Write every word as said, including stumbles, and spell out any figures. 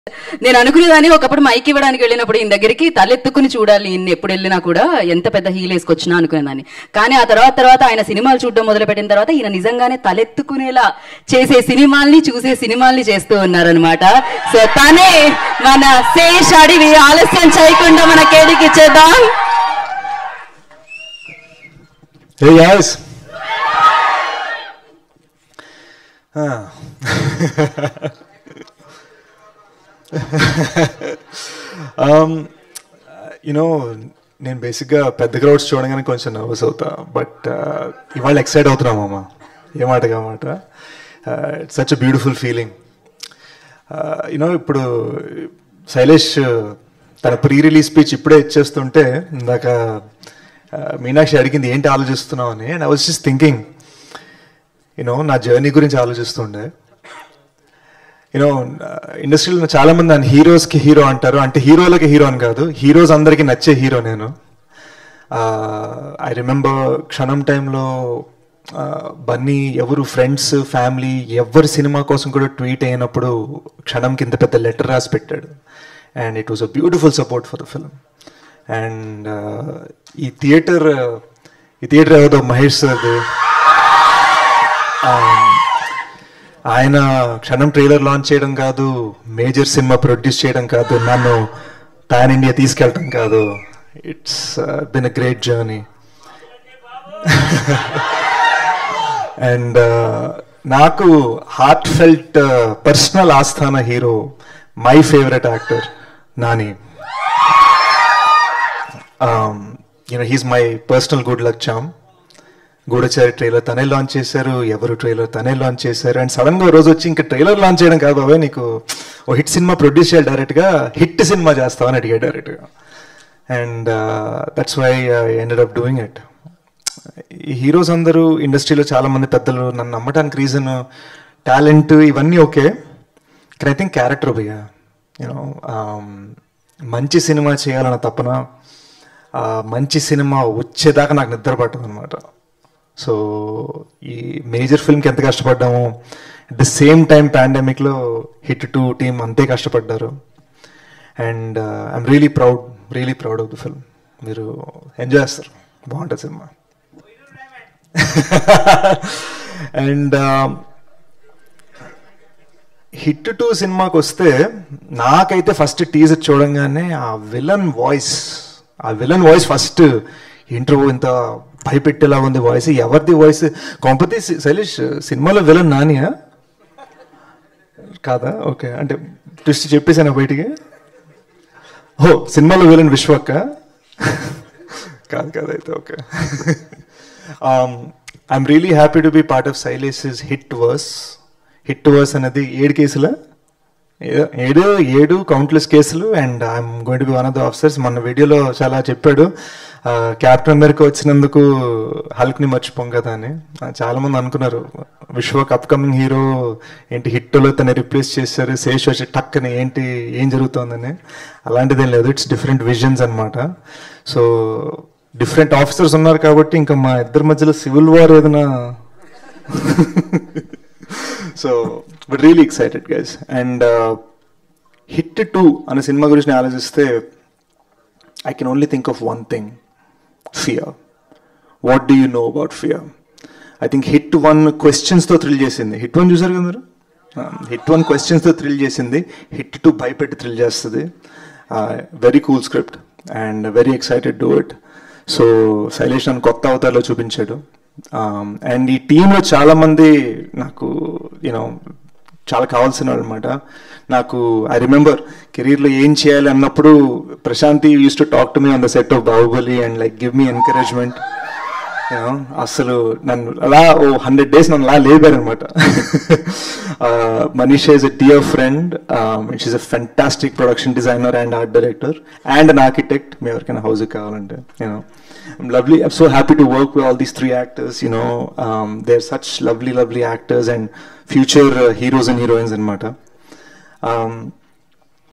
నేను అనుకునేదాన్ని ఒకప్పుడు మైక్ ఇవ్వడానికి వెళ్ళినప్పుడు ఈయన దగ్గరికి తలెత్తుకుని చూడాలి ఈయన ఎప్పుడు వెళ్ళినా కూడా ఎంత పెద్ద హీల్ వేసుకొచ్చినా అనుకునేదాన్ని. కానీ ఆ తర్వాత తర్వాత ఆయన సినిమాలు చూడడం మొదలు పెట్టిన తర్వాత ఈయన నిజంగానే తలెత్తుకునేలా చేసే సినిమాల్ని చూసే సినిమాల్ని చేస్తూ ఉన్నారనమాట. సో తనే మన శేష్ అడివి. ఆలస్యం చేయకుండా మన కేడికి ఇచ్చేద్దాం. Hey guys. Ah. um, you know, నేను బేసిక్గా పెద్ద క్రౌడ్స్ చూడగానే కొంచెం నర్వస్ అవుతా, బట్ ఇవాళ ఎక్సైట్ అవుతున్నాం అమ్మ. ఏ మాట కామాట. It's such a beautiful feeling. You know ఇప్పుడు శైలేష్ తన ప్రీ రిలీజ్ స్పీచ్ ఇప్పుడే ఇచ్చేస్తుంటే ఇందాక మీనాక్షి అడిగింది ఏంటి ఆలోచిస్తున్నావు అని. And I was just thinking, you know నా జర్నీ గురించి ఆలోచిస్తుండే. యూనో ఇండస్ట్రీలో చాలామంది నన్ను హీరోస్కి హీరో అంటారు. అంటే హీరోలకి హీరో అని కాదు, హీరోస్ అందరికీ నచ్చే హీరో నేను. ఐ రిమెంబర్ క్షణం టైంలో బన్నీ ఎవరు ఫ్రెండ్స్ ఫ్యామిలీ ఎవరి సినిమా కోసం కూడా ట్వీట్ అయినప్పుడు క్షణంకి ఇంత పెద్ద లెటర్ రాసి పెట్టాడు. And it was a beautiful support for the film. And ఈ థియేటర్ ఈ థియేటర్ ఏదో మహేష్ సార్ది. ఆయన క్షణం ట్రైలర్ లాంచ్ చేయడం కాదు, మేజర్ సినిమా ప్రొడ్యూస్ చేయడం కాదు, నన్ను పాన్ ఇండియా తీసుకెళ్ళటం కాదు. It's been a great journey. And నాకు హార్ట్ ఫెల్ట్ పర్సనల్ ఆస్థాన hero, my favourite actor Nani. You know he's my personal good luck charm. Goodachari trailer తనే లాంచ్ చేశారు, ఎవరు ట్రైలర్ తనే లాంచ్ చేశారు. అండ్ సడన్గా రోజు వచ్చి ఇంకా ట్రైలర్ లాంచ్ చేయడం కాదు బాబాయ్, నీకు ఓ హిట్ సినిమా ప్రొడ్యూస్ చేయాలి డైరెక్ట్గా, హిట్ సినిమా చేస్తావని అడిగాడు డైరెక్ట్గా. And that's why I ended up doing it. ఈ హీరోస్ అందరూ ఇండస్ట్రీలో చాలామంది పెద్దలు నన్ను నమ్మటానికి రీజన్ టాలెంట్ ఇవన్నీ ఓకే, కానీ ఐ థింక్ క్యారెక్టర్ భయ్యా. యూనో మంచి సినిమా చేయాలన్న తపన, మంచి సినిమా వచ్చేదాకా నాకు నిద్ర పట్టదు అనమాట. సో ఈ మేజర్ ఫిల్మ్కి ఎంత కష్టపడ్డామో అట్ ద సేమ్ టైం పాండమిక్లో హిట్ టూ టీమ్ అంతే కష్టపడ్డారు. And I'm really proud really proud of the film. మీరు ఎంజాయ్ చేస్తారు, బాగుంటుంది సినిమా. అండ్ హిట్ టూ సినిమాకి వస్తే నాకైతే ఫస్ట్ టీజర్ చూడంగానే ఆ విలన్ వాయిస్ ఆ విలన్ వాయిస్ ఫస్ట్ ఇంట్రో ఇంత భయపెట్టేలా ఉంది వాయిస్. ఎవరిది వాయిస్? కొంపతి శైలేష్ సినిమాలో విలన్ నానియా కాదా? ఓకే, అంటే ట్విస్ట్ చెప్పేసాను బయటికి. ఓ సినిమాలో విలన్ విశ్వక్క కాదు కాదు అయితే okay. I'm really happy to be part of Shailesh hit verse. Hit verse అనేది ఏడు కేసులా ఏడు ఏడు కౌంట్లెస్ కేసులు. And I'm going to be one of the officers. మొన్న వీడియోలో చాలా చెప్పాడు, క్యాప్టెన్ అమెరికా వచ్చినందుకు హల్క్ని మర్చిపోం కదా అని. చాలామంది అనుకున్నారు విశ్వక్ అప్కమింగ్ హీరో ఏంటి హిట్లో తను రిప్లేస్ చేశారు, శేష్ వచ్చి టక్ అని ఏంటి ఏం జరుగుతుందని. అలాంటిదేం లేదు, ఇట్స్ డిఫరెంట్ విజన్స్ అనమాట. సో డిఫరెంట్ ఆఫీసర్స్ ఉన్నారు కాబట్టి ఇంకా మా ఇద్దరి మధ్యలో సివిల్ వార్ ఏదైనా. So but really excited guys. And hit two అనే సినిమా గురించి నేను ఆలోచిస్తే I can only think of one thing, fear. What do you know about fear? I think hit one క్వశ్చన్స్తో థ్రిల్ చేసింది. హిట్ వన్ చూసారు కదా మీరు? హిట్ వన్ క్వశ్చన్స్తో థ్రిల్ చేసింది, హిట్ టూ భయపెట్టి థ్రిల్ చేస్తుంది. Very cool script and very excited do it. So Shailesh నన్ను కొత్త అవతారంలో చూపించాడు. అండ్ ఈ టీంలో చాలామంది నాకు యూనో చాలా కావాల్సిన వాళ్ళు అనమాట. నాకు ఐ రిమెంబర్ కెరీర్లో ఏం చేయాలి అన్నప్పుడు Prashanti used to talk to me on the set of Baahubali and like give me encouragement. అసలు నన్ను అలా ఓ హండ్రెడ్ డేస్ నన్ను అలా లేపారనమాట. Manisha is a dear friend. She's a fantastic production designer and art director and an architect. మీ ఎవరికైనా హౌస్కి కావాలంటే you know I'm lovely. I'm so happy to work with all these three actors. You know, um, they're such lovely, lovely actors and future uh, heroes and heroines in Mata. Um,